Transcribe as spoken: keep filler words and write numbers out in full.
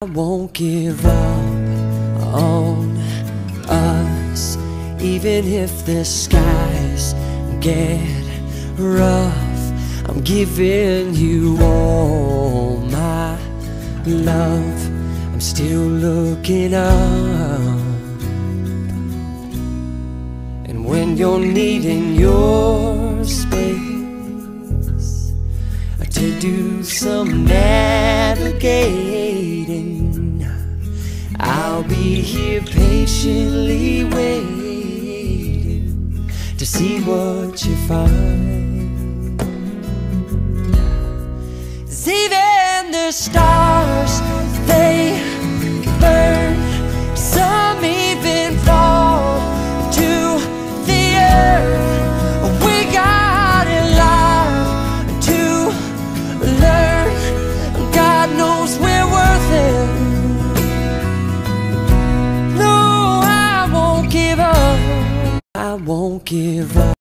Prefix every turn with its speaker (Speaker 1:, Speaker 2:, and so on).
Speaker 1: I won't give up on us, even if the skies get rough. I'm giving you all my love. I'm still looking up, and when you're needing your space to do some navigating, I'll be here patiently waiting to see what you find. 'Cause even the stars, they burn, some even fall to the earth. We got it live to learn. God knows we're worth it. No, I won't give up. I won't give up.